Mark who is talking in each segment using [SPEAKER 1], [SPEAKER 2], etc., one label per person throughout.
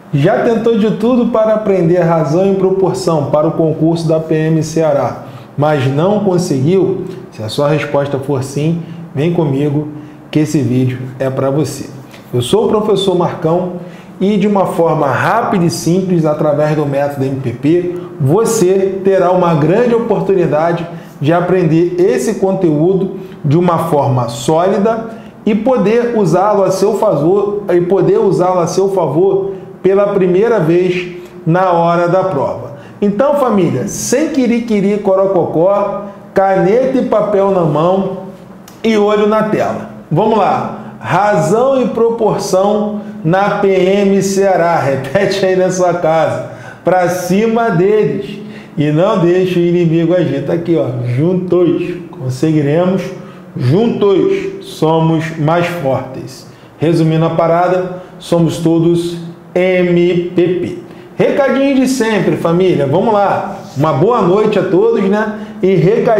[SPEAKER 1] Já tentou de tudo para aprender razão e proporção para o concurso da PM Ceará, mas não conseguiu? Se a sua resposta for sim, vem comigo que esse vídeo é para você. Eu sou o professor Marcão e de uma forma rápida e simples, através do método MPP, você terá uma grande oportunidade de aprender esse conteúdo de uma forma sólida e poder usá-lo a seu favor, pela primeira vez na hora da prova. Então, família, sem quiriquiri, corococó, caneta e papel na mão e olho na tela. Vamos lá. Razão e proporção na PM Ceará. Repete aí na sua casa. Para cima deles. E não deixe o inimigo agir. Tá aqui, ó. Juntos conseguiremos. Juntos somos mais fortes. Resumindo a parada, somos todos MPP. Recadinho de sempre, família. Vamos lá. Uma boa noite a todos, né? E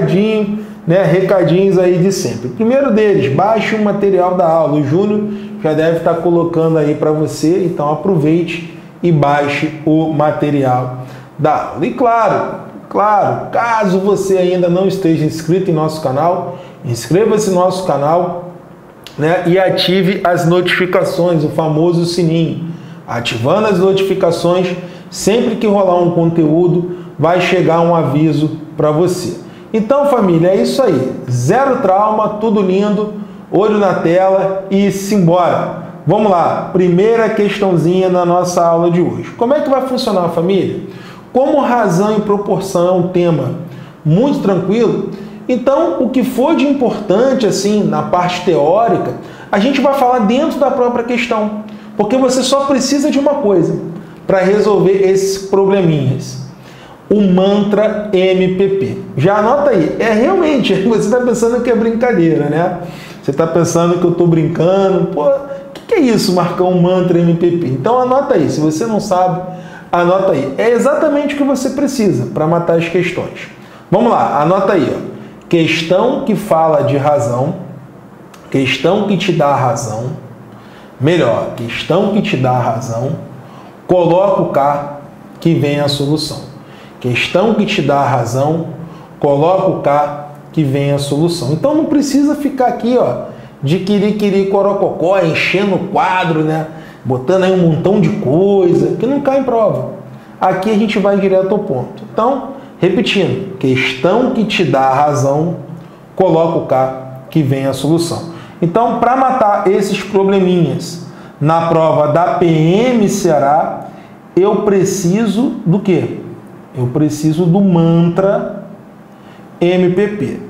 [SPEAKER 1] recadinhos aí de sempre. Primeiro deles, baixe o material da aula. O Júnior já deve estar colocando aí para você, então aproveite e baixe o material da aula. E claro, caso você ainda não esteja inscrito em nosso canal, inscreva-se no nosso canal, né, e ative as notificações, o famoso sininho. Ativando as notificações, sempre que rolar um conteúdo, vai chegar um aviso para você. Então, família, é isso aí. Zero trauma, tudo lindo, olho na tela e simbora. Vamos lá, primeira questãozinha na nossa aula de hoje. Como é que vai funcionar, família? Como razão e proporção é um tema muito tranquilo, então o que for de importante assim na parte teórica, a gente vai falar dentro da própria questão, porque você só precisa de uma coisa para resolver esses probleminhas. O mantra MPP. Já anota aí. É realmente, você está pensando que é brincadeira, né? Você está pensando que eu estou brincando. Pô, o que é isso, Marcão, mantra MPP? Então anota aí. Se você não sabe, anota aí. É exatamente o que você precisa para matar as questões. Vamos lá, anota aí. Ó. Questão que fala de razão, questão que te dá a razão, melhor, questão que te dá a razão, coloca o K que vem a solução. Questão que te dá a razão, coloca o K que vem a solução. Então não precisa ficar aqui, ó, de quiriquiri corococó, enchendo o quadro, né? Botando aí um montão de coisa, que não cai em prova. Aqui a gente vai direto ao ponto. Então, repetindo, questão que te dá a razão, coloca o K que vem a solução. Então, para matar esses probleminhas na prova da PM Ceará, eu preciso do quê? Eu preciso do mantra MPP.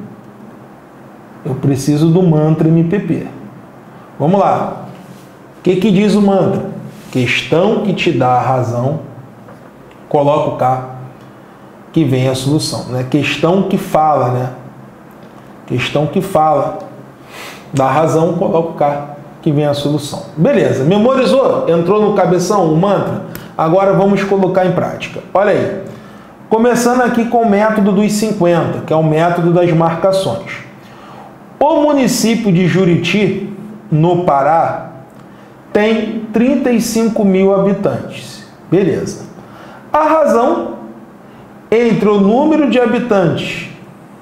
[SPEAKER 1] Eu preciso do mantra MPP. Vamos lá. O que diz o mantra? Questão que te dá a razão, coloca o K que vem a solução. Né? Questão que fala, né? Questão que fala da razão, coloca o K que vem a solução. Beleza, memorizou? Entrou no cabeção o mantra? Agora vamos colocar em prática. Olha aí. Começando aqui com o método dos 50, que é o método das marcações. O município de Juriti, no Pará, tem 35 mil habitantes. Beleza. A razão entre o número de habitantes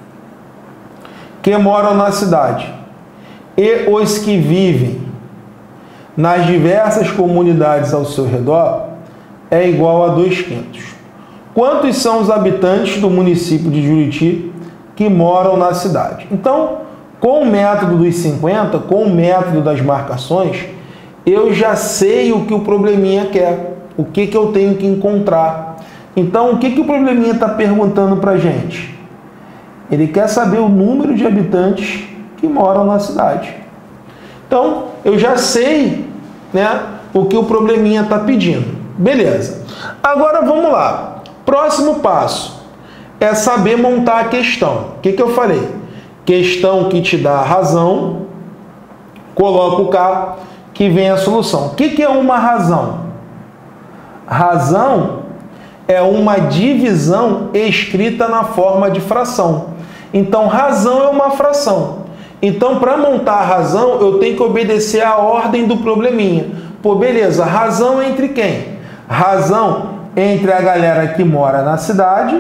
[SPEAKER 1] que moram na cidade e os que vivem nas diversas comunidades ao seu redor é igual a 2/5. Quantos são os habitantes do município de Juriti que moram na cidade? Então, com o método dos 50, com o método das marcações, eu já sei o que o probleminha quer, o que eu tenho que encontrar. Então, o que o probleminha está perguntando para a gente? Ele quer saber o número de habitantes que moram na cidade. Então, eu já sei, né, o que o probleminha está pedindo. Beleza. Agora, vamos lá. Próximo passo é saber montar a questão. O que eu falei? Questão que te dá a razão, coloca o K que vem a solução. O que é uma razão? Razão é uma divisão escrita na forma de fração. Então, razão é uma fração. Então, para montar a razão, eu tenho que obedecer à ordem do probleminha. Pô, beleza, razão entre quem? Razão entre a galera que mora na cidade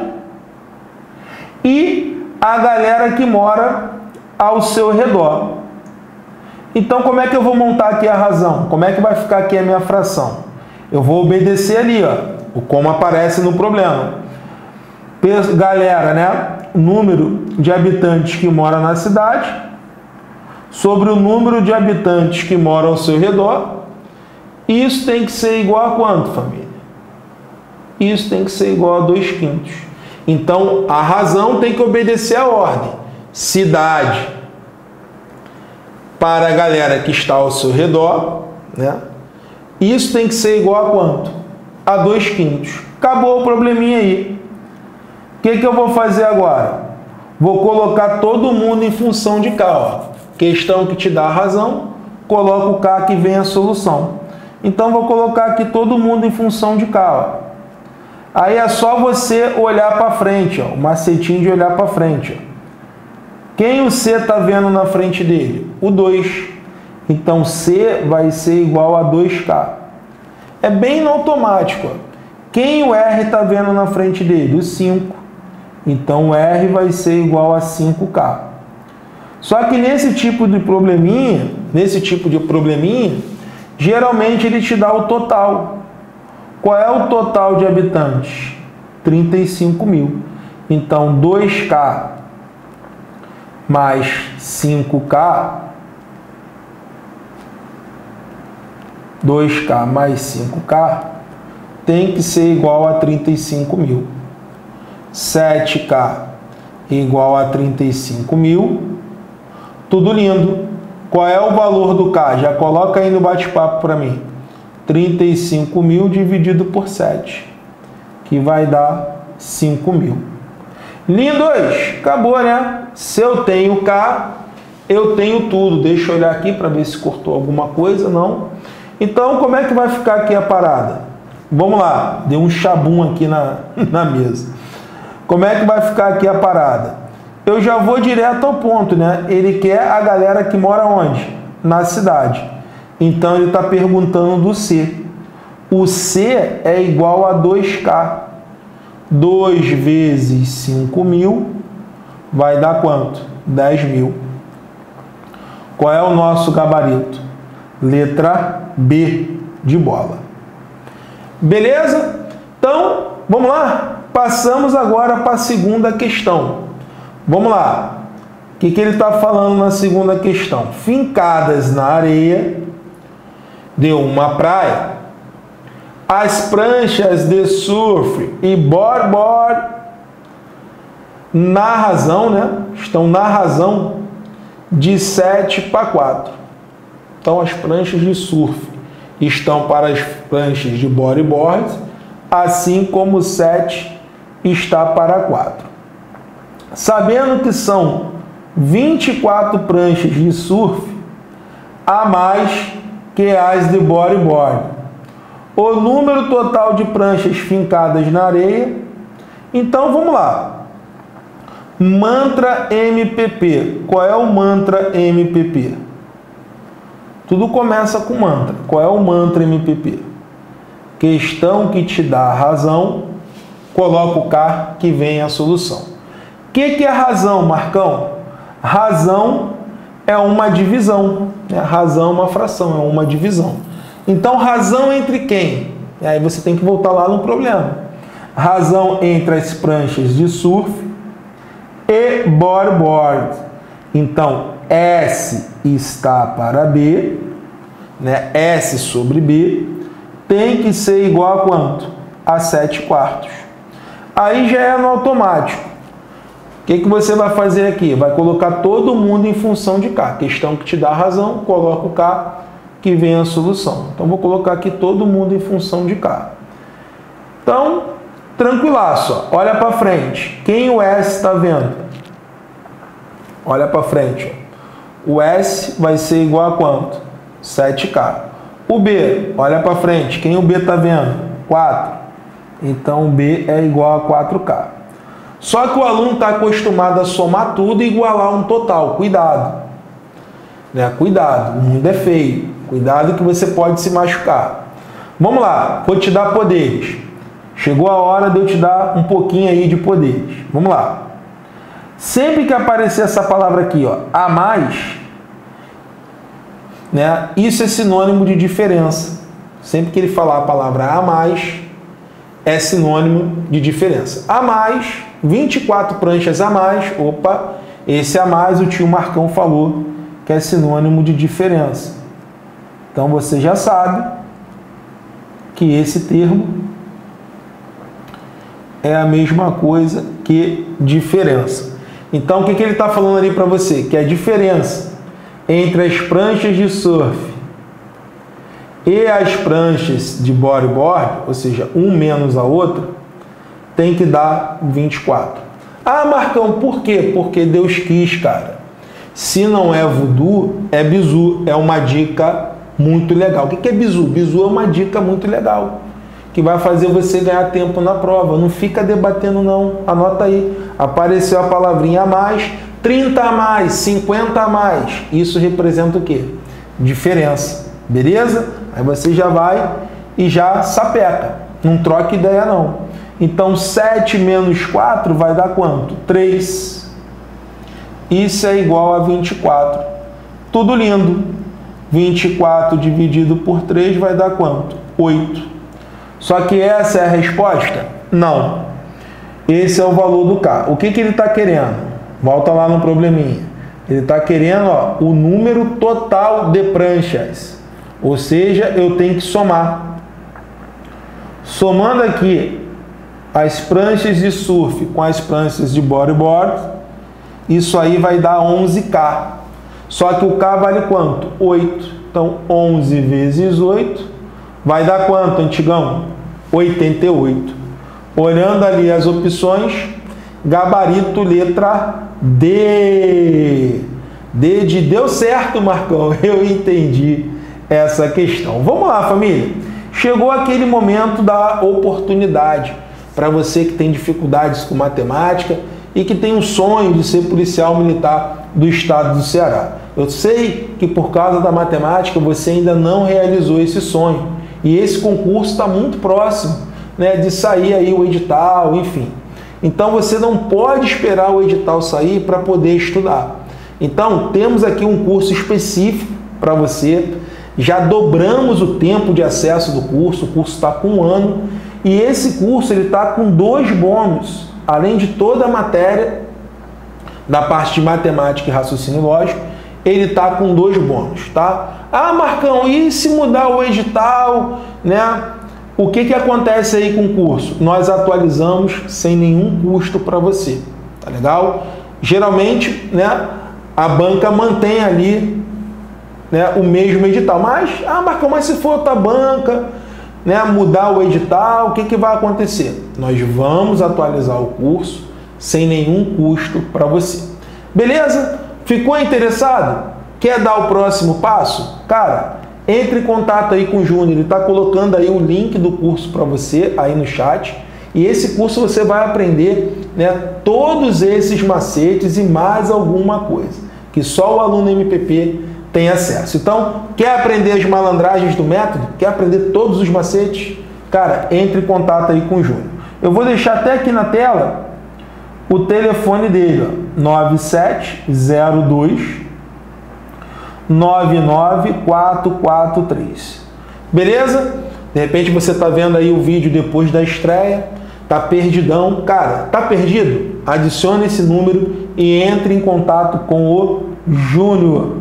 [SPEAKER 1] e a galera que mora ao seu redor. Então, como é que eu vou montar aqui a razão? Como é que vai ficar aqui a minha fração? Eu vou obedecer ali, ó, como aparece no problema. Galera, né? Número de habitantes que mora na cidade sobre o número de habitantes que moram ao seu redor. Isso tem que ser igual a quanto, família? Isso tem que ser igual a 2/5. Então, a razão tem que obedecer a ordem. Cidade para a galera que está ao seu redor, né? Isso tem que ser igual a quanto? A 2/5. Acabou o probleminha aí. O que eu vou fazer agora? Vou colocar todo mundo em função de K. Ó. Questão que te dá a razão, coloca o K que vem a solução. Então, vou colocar aqui todo mundo em função de K. Ó. Aí é só você olhar para frente, ó, o macetinho de olhar para frente. Ó. Quem o C está vendo na frente dele? O 2. Então, C vai ser igual a 2K. É bem no automático. Ó. Quem o R está vendo na frente dele? O 5. Então, o R vai ser igual a 5K. Só que nesse tipo de probleminha, geralmente ele te dá o total. Qual é o total de habitantes? 35 mil. Então, 2K mais 5K, 2K mais 5K, tem que ser igual a 35 mil. 7K igual a 35 mil. Tudo lindo. Qual é o valor do K? Já coloca aí no bate-papo para mim. 35 mil dividido por 7, que vai dar 5 mil. Lindos! Acabou, né? Se eu tenho K, eu tenho tudo. Deixa eu olhar aqui para ver se cortou alguma coisa. Não. Então, como é que vai ficar aqui a parada? Vamos lá. Deu um chabum aqui na mesa. Como é que vai ficar aqui a parada? Eu já vou direto ao ponto, né? Ele quer a galera que mora onde? Na cidade. Então, ele está perguntando do C. O C é igual a 2K. 2 vezes 5 mil vai dar quanto? 10 mil. Qual é o nosso gabarito? Letra B de bola. Beleza? Então, vamos lá? Passamos agora para a segunda questão. Vamos lá. O que ele está falando na segunda questão? Fincadas na areia de uma praia, as pranchas de surf e board na razão, né? Estão na razão de 7/4. Então, as pranchas de surf estão para as pranchas de bodyboard, assim como 7 está para 4. Sabendo que são 24 pranchas de surf a mais que as de bodyboard, o número total de pranchas fincadas na areia. Então, vamos lá. Mantra MPP. Qual é o mantra MPP? Tudo começa com mantra. Qual é o mantra MPP? Questão que te dá a razão, coloca o K que vem a solução. O que é razão, Marcão? Razão é uma divisão. Razão é uma fração, é uma divisão. Então, razão entre quem? E aí você tem que voltar lá no problema. Razão entre as pranchas de surf e bodyboard. Então, S está para B, né? S sobre B tem que ser igual a quanto? A 7/4. Aí já é no automático. O que você vai fazer aqui? Vai colocar todo mundo em função de K. Questão que te dá a razão, coloca o K que vem a solução. Então, vou colocar aqui todo mundo em função de K. Então, tranquilaço. Ó. Olha para frente. Quem o S está vendo? Olha para frente. Ó. O S vai ser igual a quanto? 7K. O B, olha para frente. Quem o B está vendo? 4. Então, o B é igual a 4K. Só que o aluno está acostumado a somar tudo e igualar um total. Cuidado. Né? Cuidado, o mundo é feio. Cuidado que você pode se machucar. Vamos lá, vou te dar poderes. Chegou a hora de eu te dar um pouquinho aí de poderes. Vamos lá. Sempre que aparecer essa palavra aqui, ó, a mais, né, isso é sinônimo de diferença. Sempre que ele falar a palavra a mais, é sinônimo de diferença. A mais, 24 pranchas a mais, opa, esse a mais o tio Marcão falou que é sinônimo de diferença. Então você já sabe que esse termo é a mesma coisa que diferença. Então, o que ele está falando ali para você? Que a diferença entre as pranchas de surf e as pranchas de bodyboard, ou seja, um menos a outra, tem que dar 24. Ah, Marcão, por quê? Porque Deus quis, cara. Se não é voodoo, é bizu. É uma dica muito legal. O que é bizu? Bizu é uma dica muito legal, que vai fazer você ganhar tempo na prova. Não fica debatendo não, anota aí. Apareceu a palavrinha a mais, 30 a mais, 50 a mais. Isso representa o quê? Diferença, beleza? Aí você já vai e já sapeca. Não troca ideia não. Então 7 menos 4 vai dar quanto? 3. Isso é igual a 24. Tudo lindo. 24 dividido por 3 vai dar quanto? 8. Só que essa é a resposta? Não. Esse é o valor do K. O que ele está querendo? Volta lá no probleminha. Ele está querendo, ó, o número total de pranchas. Ou seja, eu tenho que somar. Somando aqui as pranchas de surf com as pranchas de bodyboard, isso aí vai dar 11K. Só que o K vale quanto? 8. Então, 11 vezes 8 vai dar quanto, antigão? 88. Olhando ali as opções, gabarito letra D. D de deu certo, Marcão. Eu entendi essa questão. Vamos lá, família. Chegou aquele momento da oportunidade para você que tem dificuldades com matemática e que tem um sonho de ser policial militar do estado do Ceará. Eu sei que por causa da matemática você ainda não realizou esse sonho. E esse concurso está muito próximo, né, de sair aí o edital, enfim. Então você não pode esperar o edital sair para poder estudar. Então temos aqui um curso específico para você. Já dobramos o tempo de acesso do curso. O curso está com 1 ano. E esse curso ele está com 2 bônus. Além de toda a matéria da parte de matemática e raciocínio lógico, ele está com 2 bônus, tá? Ah, Marcão, e se mudar o edital, né? O que acontece aí com o curso? Nós atualizamos sem nenhum custo para você, tá legal? Geralmente, né, a banca mantém ali, né, o mesmo edital. Mas, ah, Marcão, mas se for outra banca, né, mudar o edital, o que vai acontecer? Nós vamos atualizar o curso sem nenhum custo para você. Beleza? Ficou interessado? Quer dar o próximo passo? Cara, entre em contato aí com o Júnior, ele está colocando aí o link do curso para você aí no chat. E esse curso você vai aprender, né, todos esses macetes e mais alguma coisa, que só o aluno MPP tem acesso. Então, quer aprender as malandragens do método? Quer aprender todos os macetes? Cara, entre em contato aí com o Júnior. Eu vou deixar até aqui na tela o telefone dele, ó, 9702 99443. Beleza? De repente você está vendo aí o vídeo depois da estreia, tá perdidão. Cara, tá perdido? Adicione esse número e entre em contato com o Júnior.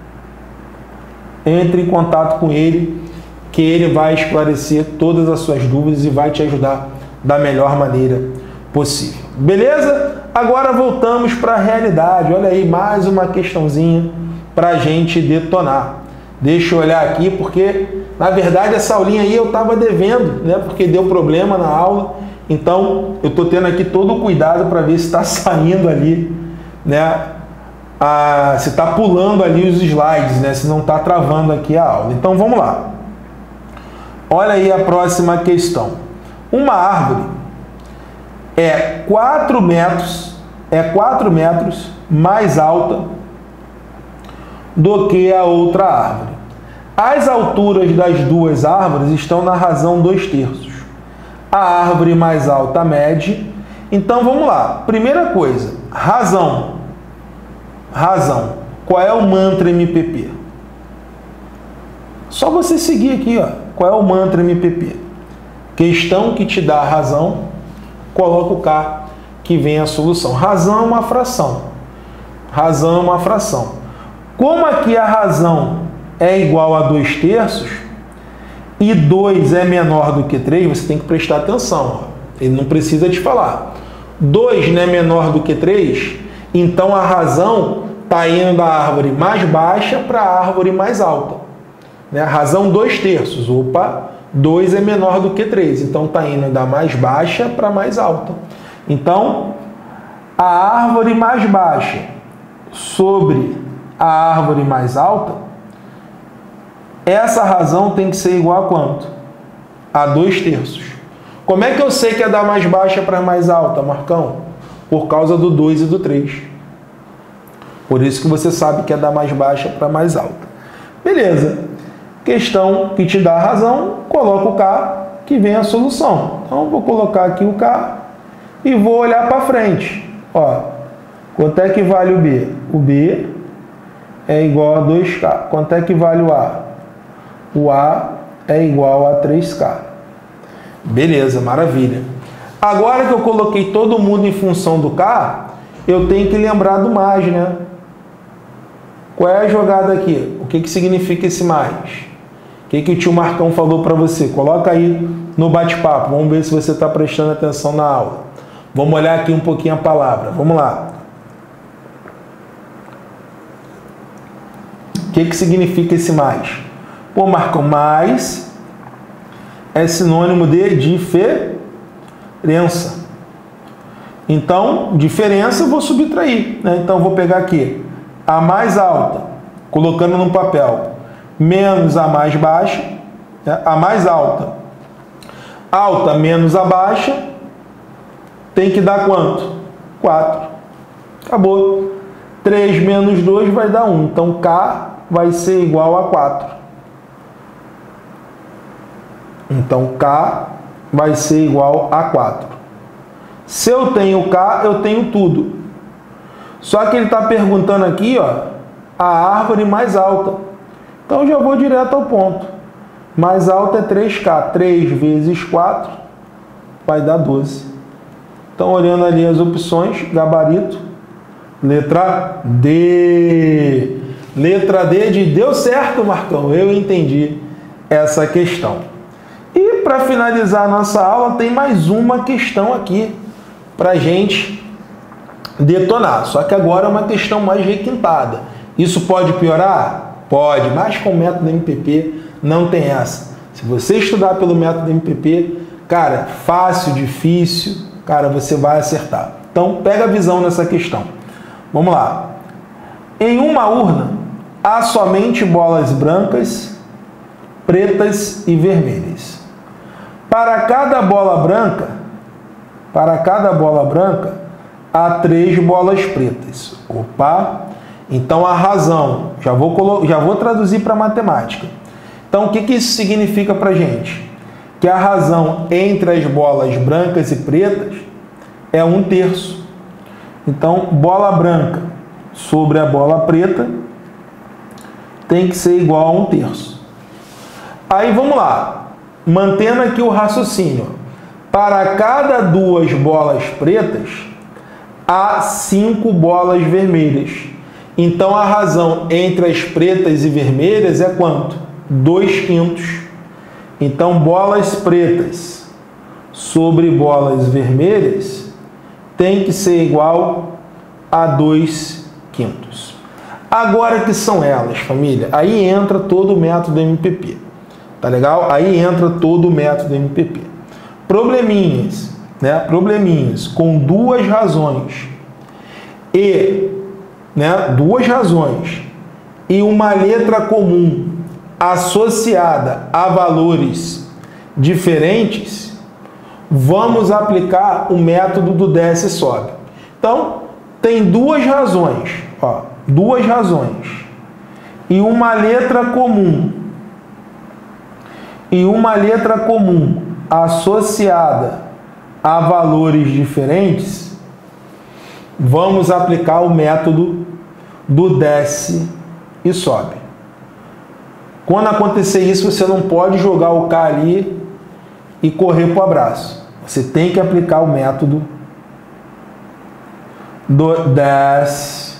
[SPEAKER 1] Entre em contato com ele, que ele vai esclarecer todas as suas dúvidas e vai te ajudar da melhor maneira possível. Beleza? Agora voltamos para a realidade. Olha aí, mais uma questãozinha para a gente detonar. Deixa eu olhar aqui, porque na verdade essa aulinha aí eu estava devendo, né? Porque deu problema na aula. Então eu estou tendo aqui todo o cuidado para ver se está saindo ali, né? Se está pulando ali os slides, né? Se não está travando aqui a aula. Então vamos lá. Olha aí a próxima questão. Uma árvore é 4 metros mais alta do que a outra árvore. As alturas das duas árvores estão na razão 2/3. A árvore mais alta mede. Então, vamos lá. Primeira coisa, razão. Razão. Qual é o mantra MPP? Só você seguir aqui, ó. Qual é o mantra MPP? Questão que te dá a razão, coloca o K, que vem a solução. Razão é uma fração. Razão é uma fração. Como aqui a razão é igual a 2/3 e 2 é menor do que 3, você tem que prestar atenção. Ó. Ele não precisa te falar. 2 não é menor do que 3, então a razão está indo da árvore mais baixa para a árvore mais alta. Né? A razão 2/3. Opa, 2 é menor do que 3, então está indo da mais baixa para a mais alta. Então, a árvore mais baixa sobre a árvore mais alta, essa razão tem que ser igual a quanto? A 2/3. Como é que eu sei que é da mais baixa para a mais alta, Marcão? Por causa do 2 e do 3. Por isso que você sabe que é da mais baixa para a mais alta. Beleza. Questão que te dá a razão, coloca o K, que vem a solução. Então, vou colocar aqui o K e vou olhar para frente. Ó, quanto é que vale o B? O B é igual a 2K. Quanto é que vale o A? O A é igual a 3K. Beleza, maravilha. Agora que eu coloquei todo mundo em função do K, eu tenho que lembrar do mais, né? Qual é a jogada aqui? O que significa esse mais? O que o tio Marcão falou para você? Coloca aí no bate-papo. Vamos ver se você está prestando atenção na aula. Vamos olhar aqui um pouquinho a palavra. Vamos lá. O que significa esse mais? Pô, Marcão, mais é sinônimo de diferença. Então, diferença eu vou subtrair, né? Então, eu vou pegar aqui a mais alta, colocando no papel, menos a mais baixa, né? A mais alta. Alta menos a baixa tem que dar quanto? 4. Acabou. 3 menos 2 vai dar 1. Então, K vai ser igual a 4. Então, K vai ser igual a 4. Se eu tenho K, eu tenho tudo. Só que ele está perguntando aqui, ó, a árvore mais alta. Então, eu já vou direto ao ponto. Mais alta é 3K. 3 vezes 4 vai dar 12. Então, olhando ali as opções, gabarito, letra D. Letra D de deu certo, Marcão. Eu entendi essa questão. E para finalizar a nossa aula, tem mais uma questão aqui para a gente detonar. Só que agora é uma questão mais requintada. Isso pode piorar? Pode, mas com o método MPP não tem essa. Se você estudar pelo método MPP, cara, fácil, difícil, cara, você vai acertar. Então, pega a visão nessa questão. Vamos lá. Em uma urna, há somente bolas brancas, pretas e vermelhas. Para cada bola branca, há 3 bolas pretas. Opa! Então, a razão, já vou traduzir para matemática. Então, o que isso significa para a gente? Que a razão entre as bolas brancas e pretas é 1/3. Então, bola branca sobre a bola preta tem que ser igual a 1/3. Aí, vamos lá. Mantendo aqui o raciocínio. Para cada 2 bolas pretas, há 5 bolas vermelhas. Então, a razão entre as pretas e vermelhas é quanto? 2/5. Então, bolas pretas sobre bolas vermelhas tem que ser igual a 2/5. Agora que são elas, família, aí entra todo o método MPP. Tá legal? Aí entra todo o método MPP. Probleminhas, né? Probleminhas com 2 razões e, né, 2 razões e uma letra comum associada a valores diferentes, vamos aplicar o método do desce e sobe. Então, tem 2 razões, ó, 2 razões e uma letra comum e uma letra comum associada a valores diferentes, vamos aplicar o método do desce e sobe. Quando acontecer isso, você não pode jogar o K ali e correr para o abraço. Você tem que aplicar o método do desce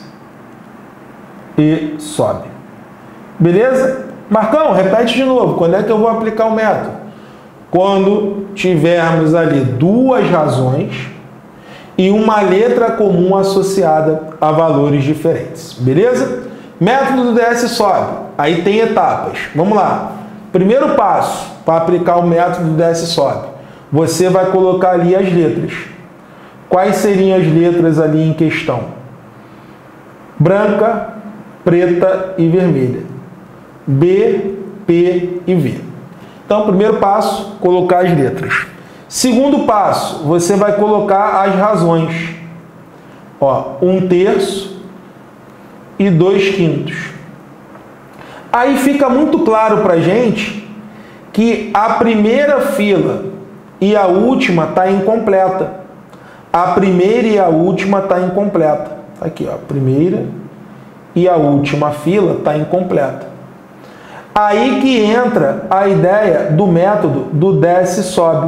[SPEAKER 1] e sobe. Beleza? Marcão, repete de novo. Quando é que eu vou aplicar o método? Quando tivermos ali duas razões e uma letra comum associada a valores diferentes. Beleza? Método do desce e sobe. Aí tem etapas. Vamos lá. Primeiro passo para aplicar o método do desce e sobe. Você vai colocar ali as letras. Quais seriam as letras ali em questão? Branca, preta e vermelha. B, P e V. Então, primeiro passo, colocar as letras. Segundo passo, você vai colocar as razões. Ó, 1/3 e 2/5. Aí fica muito claro para a gente que a primeira fila e a última está incompleta. A primeira e a última está incompleta. Aqui, ó, a primeira e a última fila está incompleta. Aí que entra a ideia do método do desce e sobe.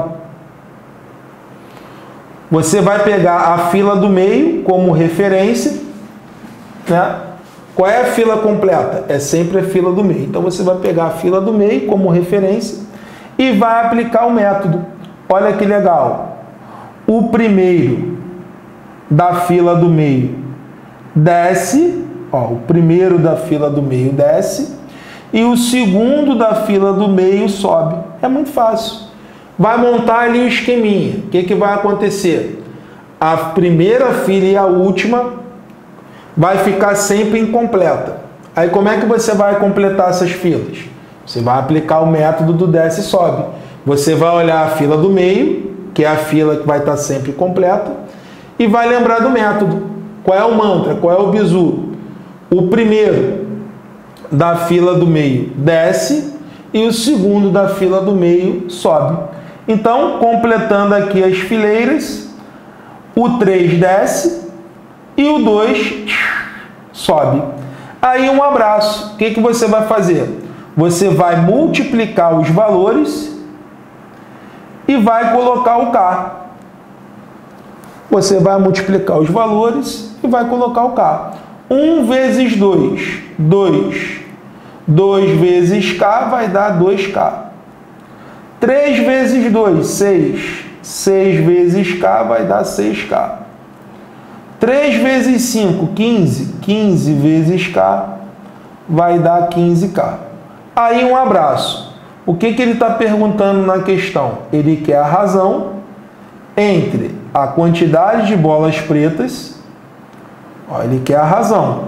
[SPEAKER 1] Você vai pegar a fila do meio como referência, né? Qual é a fila completa? É sempre a fila do meio. Então você vai pegar a fila do meio como referência e vai aplicar o método. Olha que legal. O primeiro da fila do meio desce, ó, o primeiro da fila do meio desce e o segundo da fila do meio sobe. É muito fácil. Vai montar ali o esqueminha. O que vai acontecer? A primeira fila e a última vai ficar sempre incompleta. Aí como é que você vai completar essas filas? Você vai aplicar o método do desce e sobe. Você vai olhar a fila do meio, que é a fila que vai estar sempre completa, e vai lembrar do método. Qual é o mantra? Qual é o bizu? O primeiro da fila do meio desce e o segundo da fila do meio sobe. Então, completando aqui as fileiras, o 3 desce e o 2 sobe. Aí um abraço. O que você vai fazer? Você vai multiplicar os valores e vai colocar o K. Você vai multiplicar os valores e vai colocar o K. 1 vezes 2, 2. 2 vezes K vai dar 2K. 3 vezes 2, 6. 6 vezes K vai dar 6K. 3 vezes 5, 15. 15 vezes K vai dar 15K. Aí um abraço. O que ele está perguntando na questão? Ele quer a razão entre a quantidade de bolas pretas. Ó, ele quer a razão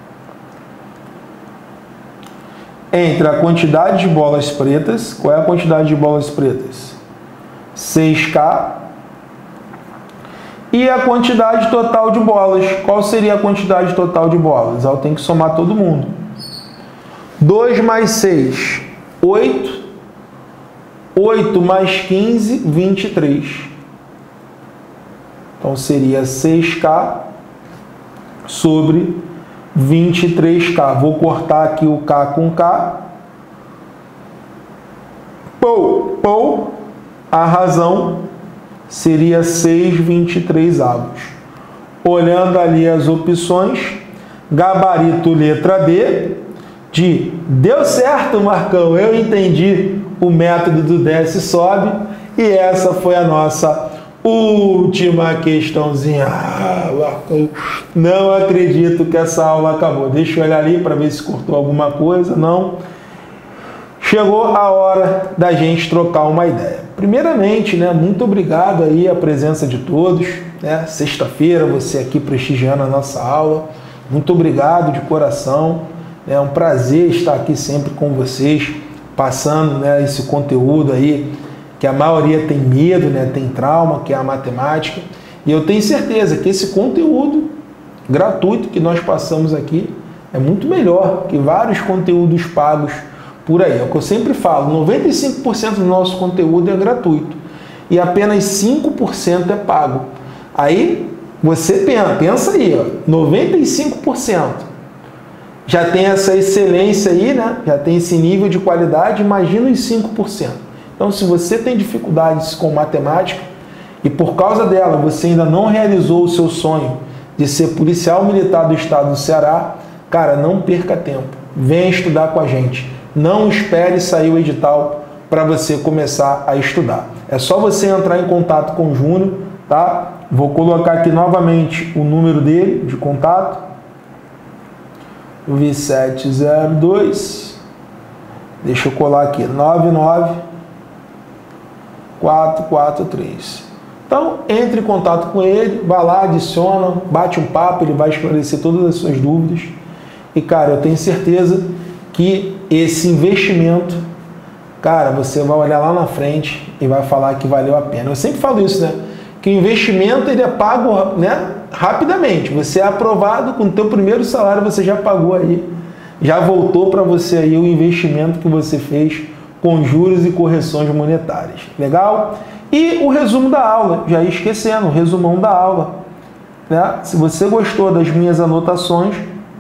[SPEAKER 1] entre a quantidade de bolas pretas. Qual é a quantidade de bolas pretas? 6K. E a quantidade total de bolas. Qual seria a quantidade total de bolas? Eu tenho que somar todo mundo. 2 mais 6, 8. 8 mais 15, 23. Então seria 6K sobre 23K. Vou cortar aqui o K com K. Pou. A razão seria 6/23. Olhando ali as opções, gabarito letra D, deu certo, Marcão, eu entendi o método do desce e sobe, e essa foi a nossa última questãozinha. Marcão, não acredito que essa aula acabou. Deixa eu olhar ali para ver se cortou alguma coisa. Não. Chegou a hora da gente trocar uma ideia. Primeiramente, né, muito obrigado aí a presença de todos, né? Sexta-feira, você aqui prestigiando a nossa aula. Muito obrigado de coração. É um prazer estar aqui sempre com vocês, passando, né, esse conteúdo aí, que a maioria tem medo, né, tem trauma, que é a matemática. E eu tenho certeza que esse conteúdo gratuito que nós passamos aqui é muito melhor que vários conteúdos pagos por aí. É o que eu sempre falo, 95% do nosso conteúdo é gratuito e apenas 5% é pago. Aí você pensa aí, ó, 95% já tem essa excelência aí, né? Já tem esse nível de qualidade, imagina os 5%. Então, se você tem dificuldades com matemática e por causa dela você ainda não realizou o seu sonho de ser policial militar do estado do Ceará, cara, não perca tempo. Venha estudar com a gente. Não espere sair o edital para você começar a estudar. É só você entrar em contato com o Júnior, tá? Vou colocar aqui novamente o número dele de contato. V702. Deixa eu colar aqui. 99443. Então, entre em contato com ele, vai lá, adiciona, bate um papo, ele vai esclarecer todas as suas dúvidas. E, cara, eu tenho certeza que esse investimento, cara, você vai olhar lá na frente e vai falar que valeu a pena. Eu sempre falo isso, né? Que o investimento, ele é pago, né, rapidamente. Você é aprovado, com o teu primeiro salário você já pagou aí, já voltou para você aí o investimento que você fez com juros e correções monetárias. Legal? E o resumo da aula, já ia esquecendo, o resumão da aula. Né? Se você gostou das minhas anotações,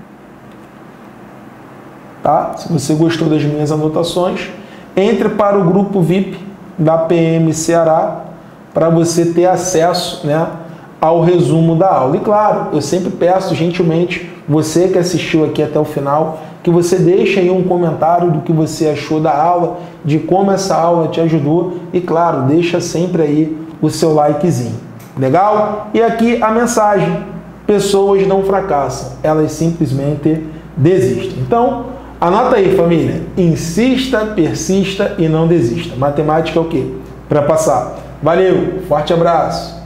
[SPEAKER 1] tá? Se você gostou das minhas anotações, entre para o grupo VIP da PM Ceará para você ter acesso, né, ao resumo da aula. E claro, eu sempre peço gentilmente, você que assistiu aqui até o final, que você deixe aí um comentário do que você achou da aula, de como essa aula te ajudou e claro, deixa sempre aí o seu likezinho. Legal? E aqui a mensagem: pessoas não fracassam, elas simplesmente desistem. Então, anota aí, família. Insista, persista e não desista. Matemática é o quê? Para passar. Valeu, forte abraço.